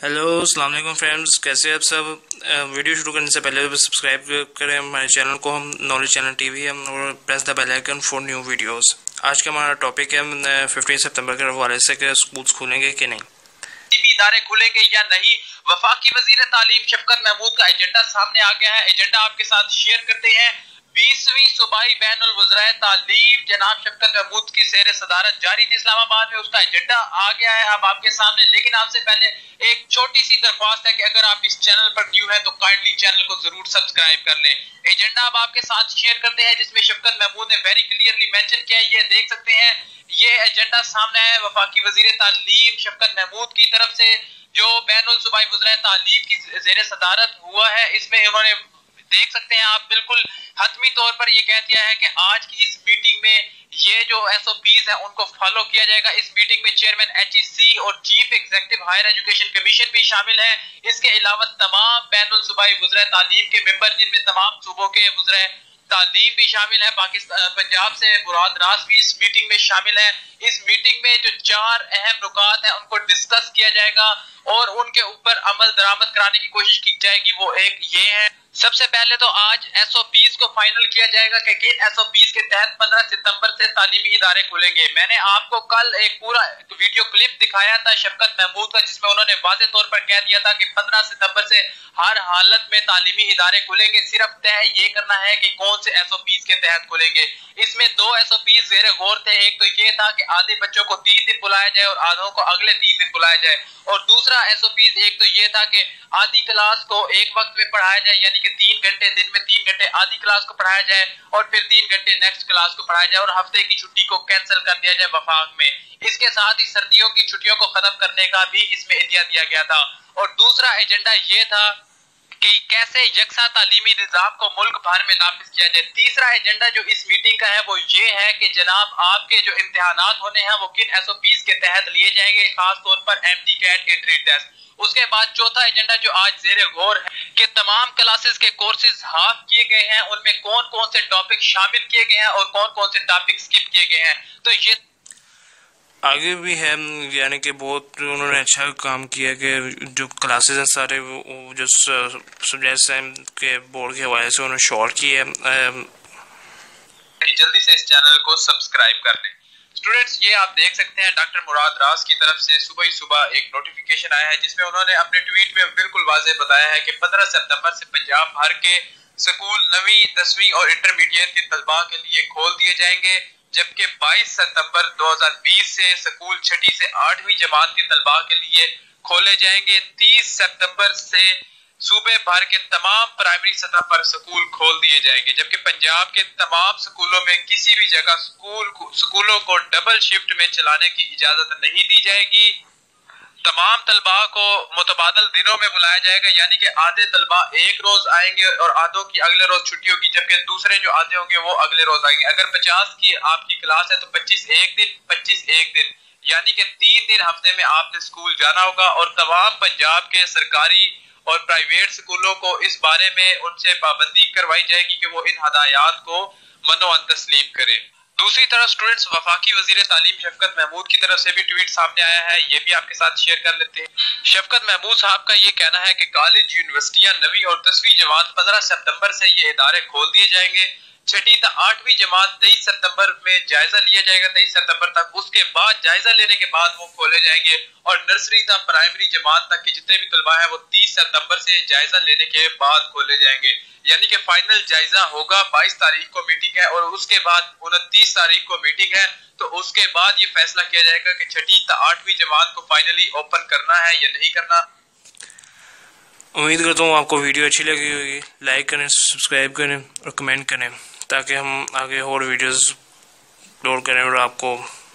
Hello अस्सलाम वालेकुम friends, कैसे हैं आप सब। वीडियो शुरू करने से पहले सब्सक्राइब करें हमारे चैनल को, हम नॉलेज चैनल टीवी है, और press the bell icon for new videos. आज का हमारा टॉपिक है 15 सितंबर के हवाले से कि स्कूल्स खुलेंगे कि नहीं, इदारे खुलेंगे या नहीं। वफाकी वजीर तालीम शफकत महमूद का एजेंडा सामने आ गया है। एजेंडा आपके साथ शेयर करते हैं। 20वीं सूबाई बैनुल वज़राए तालीम जनाब शफकत महमूद की सैर सदारत जारी थी इस्लामाबाद में, उसका एजेंडा आ गया है अब आपके सामने। लेकिन आपसे पहले एक छोटी सी दरख्वास्त है कि अगर आप इस चैनल पर न्यू है तो काइंडली चैनल को जरूर सब्सक्राइब कर लें। एजेंडा अब आपके साथ शेयर करते हैं जिसमें शफकत महमूद ने वेरी क्लियरली मेंशन किया है, ये देख सकते हैं, ये एजेंडा सामने है वफाकी वजीर तालीम शफकत महमूद की तरफ से जो बैनुल सूबाई वज़राए तालीम की ज़ेर सदारत हुआ है। इसमें उन्होंने देख सकते हैं आप बिल्कुल हतमी तौर पर ये कह दिया है कि आज की इस मीटिंग में ये जो SOPs है उनको फॉलो किया जाएगा। इस मीटिंग में चेयरमैन HEC और chief executive higher education commission भी शामिल है। इसके अलावा तमाम बैनुल सूबाई वज़राए तालीम के मेंबर, जिनमें तमाम सूबों के वज़राए तालीम भी शामिल है, पाकिस्तान पंजाब से मुराद रास भी इस मीटिंग में शामिल है। इस मीटिंग में जो 4 अहम नुकात हैं उनको डिस्कस किया जाएगा और उनके ऊपर अमल दरामद कराने की कोशिश की जाएगी। वो एक ये है, सबसे पहले तो आज SOPs को फाइनल किया जाएगा कि किन SOPs के तहत 15 सितंबर से तालीमी इदारे खुलेंगे। मैंने आपको कल एक पूरा वीडियो क्लिप दिखाया था शफकत महमूद का, जिसमें उन्होंने वाज़ेह तौर पर कह दिया था कि 15 सितंबर से हर हालत में तालीमी इदारे खुलेंगे, सिर्फ तय ये करना है कि कौन से SOPs के तहत खुलेंगे। इसमें 2 SOPs ज़ेरे गौर थे। एक तो ये था कि आधे बच्चों को 3 दिन बुलाया जाए और आधों को अगले 3 दिन बुलाया जाए, और दूसरा SOPs एक तो ये था कि आधी क्लास को एक वक्त में पढ़ाया जाए, यानी कि 3 घंटे दिन में 3 घंटे आधी क्लास को पढ़ाया जाए और फिर 3 घंटे नेक्स्ट क्लास को पढ़ाया जाए, और हफ्ते की छुट्टी को कैंसिल कर दिया जाए वफाक में। इसके साथ ही सर्दियों की छुट्टियों को खत्म करने का भी इसमें इंदिया दिया गया था। और दूसरा एजेंडा ये था कि कैसे यकसा तालीमी निजाम को मुल्क भर में नाफिज किया जाए। तीसरा एजेंडा जो इस मीटिंग का है वो ये है कि जनाब आपके जो इम्तिहानात होने हैं वो किन SOPs के तहत लिए जाएंगे, खास तौर पर MD-CAT एंट्री टेस्ट। उसके बाद चौथा एजेंडा जो आज ज़ेरे गौर है कि तमाम क्लासेस के कोर्सेज हाफ किए गए हैं, उनमें कौन कौन से टॉपिक शामिल किए गए हैं और कौन कौन से टॉपिक स्किप किए गए हैं। तो ये आगे भी है, यानी कि बहुत उन्होंने अच्छा काम किया कि जो क्लासेस हैं सारे वो जो सब्जेक्ट्स हैं के बोर्ड के हवाले से उन्होंने शॉर्ट किया है। जल्दी से इस चैनल को सब्सक्राइब कर लें। स्टूडेंट्स, ये आप देख सकते हैं डॉक्टर मुराद रास की तरफ से सुबह ही सुबह एक नोटिफिकेशन आया है जिसमें उन्होंने अपने ट्वीट में बिल्कुल वाज़ेह बताया है कि 15 सितंबर से पंजाब भर के स्कूल 9वीं 10वीं और इंटरमीडिएट के तलबा के लिए खोल दिए जाएंगे, जबकि 22 सितंबर 2020 से स्कूल 6ठी से 8वीं जमात के तलबा के लिए खोले जाएंगे। 30 सितंबर से सूबे भर के तमाम प्राइमरी सतह पर स्कूल खोल दिए जाएंगे, जबकि पंजाब के तमाम स्कूलों में किसी भी जगह स्कूलों को डबल शिफ्ट में चलाने की इजाजत नहीं दी जाएगी। तमाम तलबा को मुतबादल दिनों में बुलाया जाएगा, यानी कि आधे तलबा एक रोज आएंगे और आधों की अगले रोज छुट्टी होगी, जबकि दूसरे जो आधे होंगे वो अगले रोज आएंगे। अगर 50 की आपकी क्लास है तो 25 एक दिन, 25 एक दिन, यानी कि 3 दिन हफ्ते में आपने स्कूल जाना होगा। और तमाम पंजाब के सरकारी और प्राइवेट स्कूलों को इस बारे में उनसे पाबंदी करवाई जाएगी कि वो इन हदायत को मनोअन तस्लीम करें। दूसरी तरफ स्टूडेंट्स, वफाकी वजीर तालीम शफकत महमूद की तरफ से भी ट्वीट सामने आया है, ये भी आपके साथ शेयर कर लेते हैं। शफकत महमूद साहब का ये कहना है कि कॉलेज यूनिवर्सिटियां 9वीं और 10वीं जमात 15 सितंबर से ये इदारे खोल दिए जाएंगे। 6ठी से 8वीं जमात 23 सितंबर में जायजा लिया जाएगा, 23 सितंबर तक। उसके बाद जायजा लेने के बाद वो खोले जाएंगे, और नर्सरी तक प्राइमरी जमात तक के जितने भी तलबा है वो 30 सितंबर से जायजा लेने के बाद खोले जाएंगे, यानी कि फाइनल जायजा होगा 22 तारीख को मीटिंग है और उसके बाद 29 तारीख को मीटिंग है। तो उसके बाद ये फैसला किया जाएगा कि 6ठी से 8वीं जमात को फाइनली ओपन करना है या नहीं करना। उम्मीद करता हूँ आपको वीडियो अच्छी लगी होगी। लाइक करें, सब्सक्राइब करें और कमेंट करें ताकि हम आगे और वीडियोस अपलोड करें और आपको